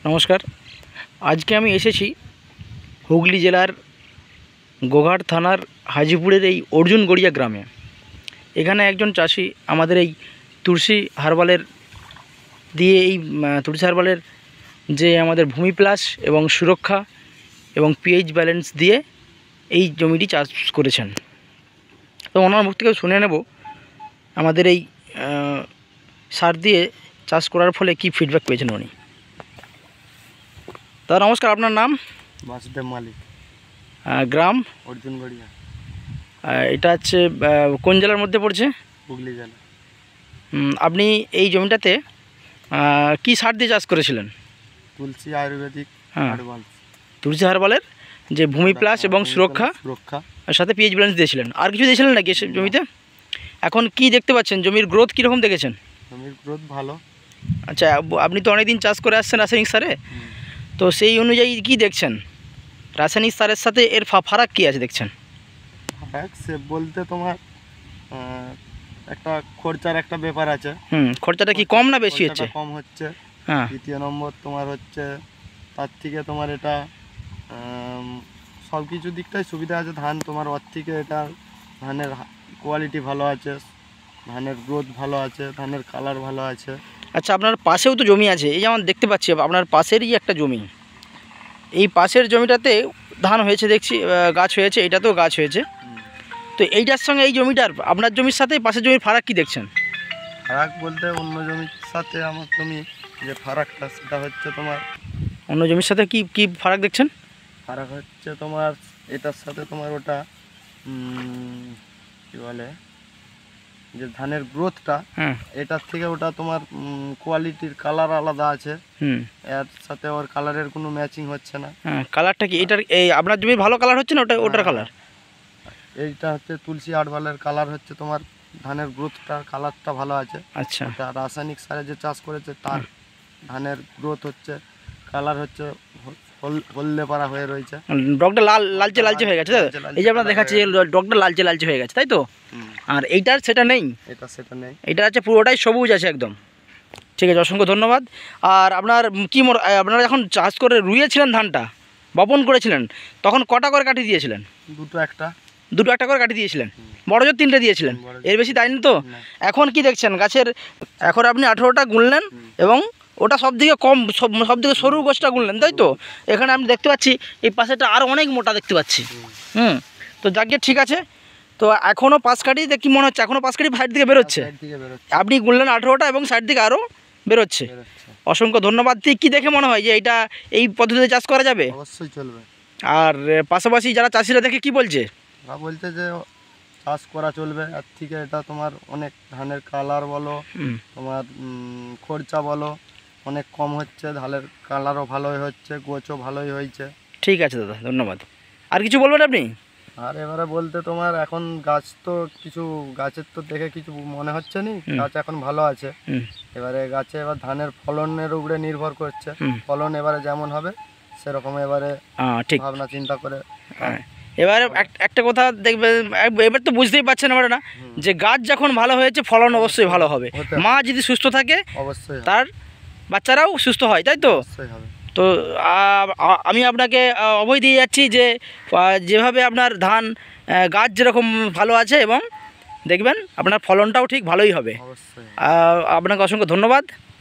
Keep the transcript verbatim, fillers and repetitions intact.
নমস্কার। আজকে আমি এসেছি হুগলি জেলার গোঘাট থানার হাজিপুরের এই অর্জুন গড়িয়া গ্রামে। এখানে একজন চাষি আমাদের এই তুলসী হার্বালের দিয়ে এই তুলসী হার্বালের যে আমাদের ভূমি প্লাস এবং সুরক্ষা এবং পিএইচ ব্যালেন্স দিয়ে এই জমিটি চাষ করেছেন। তো ওনার মুখ থেকে শুনে নেব আমাদের এই সার দিয়ে চাষ করার ফলে কি ফিডব্যাক পেয়েছেন উনি। তা নমস্কার, আপনার নাম? বাসুদেব মালিক, গ্রাম অর্জুন গড়িয়া। এটা হচ্ছে কোন জেলার মধ্যে পড়ছে? হুগলি জেলা। আপনি এই জমিটাতে কি সার দিয়ে চাষ করেছিলেন? তুলসী আয়ুর্বেদিক হার্বাল, তুলসী হার্বালের যে ভূমি প্লাস এবং সুরক্ষা সুরক্ষা সাথে পিএইচ ব্যালেন্স দিয়েছিলেন। আর কিছু দিয়েছিলেন নাকি জমিতে? এখন কি দেখতে পাচ্ছেন, জমির গ্রোথ কীরকম দেখেছেন? জমির গ্রোথ ভালো। আচ্ছা, আপনি তো অনেকদিন চাষ করে আসছেন রাসায়নিক সারে, তো সেই অনুযায়ী কি দেখছেন রাসায়নিক সারের সাথে এর ফারাক কী আছে দেখছেন? ফারাক সে বলতে তোমার একটা খরচার একটা ব্যাপার আছে। হুম খরচাটা কি কম না বেশি হচ্ছে? কম হচ্ছে। হ্যাঁ। দ্বিতীয় নম্বর তোমার হচ্ছে তার থেকে তোমার এটা সব কিছু দিকটাই সুবিধা আছে। ধান তোমার ওর থেকে এটা ধানের কোয়ালিটি ভালো আছে, ধানের গ্রোথ ভালো আছে, ধানের কালার ভালো আছে। আচ্ছা, আপনার পাশেও তো জমি আছে, এই যেমন দেখতে পাচ্ছি আপনার পাশেরই একটা জমি, এই পাশের জমিটাতে ধান হয়েছে দেখছি, গাছ হয়েছে, এটাতেও গাছ হয়েছে। তো এইটার সঙ্গে এই জমিটার আপনার জমির সাথে পাশের জমির ফারাক কি দেখছেন? ফারাক বলতে অন্য জমির সাথে আমার জমি যে ফারাকটা সেটা হচ্ছে তোমার অন্য জমির সাথে কি কি ফারাক দেখছেন? ফারাক হচ্ছে তোমার এটার সাথে তোমার ওটা কি বলে যে ধানের গ্রোথটা, এটার থেকে ওটা তোমার কোয়ালিটির কালার আলাদা আছে। হুম এর সাথে ওর কালারের কোনো ম্যাচিং হচ্ছে না। হ্যাঁ, কালারটা কি এটার এই আপনার জমির ভালো কালার হচ্ছে না ওটা ওটার কালার? এইটা হচ্ছে তুলসী হার্বালের কালার হচ্ছে তোমার ধানের গ্রোথটা কালারটা ভালো আছে। আচ্ছা, এটা রাসায়নিক সারে যে চাষ করেছে তার ধানের গ্রোথ হচ্ছে কালার হচ্ছে হলদে পাড়া হয়ে রয়েছে, ডগটা লাল লালচে লালচে হয়ে গেছে। এই যে আপনার দেখাচ্ছি ডগটা লালচে লালচে হয়ে গেছে, তাই তো? আর এইটার সেটা নেই, এটা সেটা নেই, এটা হচ্ছে পুরোটাই সবুজ আছে একদম। ঠিক আছে, অসংখ্য ধন্যবাদ। আর আপনার কি আপনারা যখন চাষ করে রুইয়েছিলেন ধানটা বপন করেছিলেন তখন কটা করে কাটি দিয়েছিলেন? দুটো একটা দুটো একটা করে কাটি দিয়েছিলেন, বড় জোর তিনটে দিয়েছিলেন, এর বেশি দেয়নি তো? এখন কি দেখছেন গাছের? এখন আপনি আঠেরোটা গুনলেন এবং ওটা সব দিকে কম, সব সব দিকে সরু গোছটা গুনলেন, তাই তো? এখানে আমি দেখতে পাচ্ছি এই পাশেটা আরও অনেক মোটা দেখতে পাচ্ছি। হুম তো যাকে ঠিক আছে। তো এখনও পাঁচ কাটি কি মনে হচ্ছে? এখনও পাঁচ কাটি সাইড দিকে বেরোচ্ছে। আপনি গুনলেন আঠেরোটা এবং সাইড দিকে আরও বেরোচ্ছে। অসংখ্য ধন্যবাদ। ঠিক কী দেখে মনে হয় যে এইটা এই পদ্ধতিতে চাষ করা যাবে? অবশ্যই চলবে। আর পাশাপাশি যারা চাষিরা দেখে কি বলছে? ওরা বলছে যে চাষ করা চলবে, আর থেকে এটা তোমার অনেক ধানের কালার বলো, তোমার খরচা বলো অনেক কম হচ্ছে, ধানের কালারও ভালোই হচ্ছে, গোছও ভালোই হয়েছে। ঠিক আছে দাদা, ধন্যবাদ। আর কিছু বলবেন আপনি? আর এবারে বলতে তোমার এখন গাছ তো কিছু গাছের তো দেখে কিছু মনে হচ্ছে নি, গাছ এখন ভালো আছে। এবারে গাছে এবার ধানের ফলনের উপরে নির্ভর করছে, ফলন এবারে যেমন হবে সেরকম এবারে ঠিক ভাবনা চিন্তা করে। এবারে একটা কথা দেখবে, এবার তো বুঝতেই পারছেন এবারে না যে গাছ যখন ভালো হয়েছে ফলন অবশ্যই ভালো হবে। মা যদি সুস্থ থাকে অবশ্যই তার বাচ্চারাও সুস্থ হয়, তাই তো? তো আমি আপনাকে অভয় দিয়ে যাচ্ছি যে যেভাবে আপনার ধান গাছ যেরকম ভালো আছে এবং দেখবেন আপনার ফলনটাও ঠিক ভালোই হবে। আপনাকে অসংখ্য ধন্যবাদ।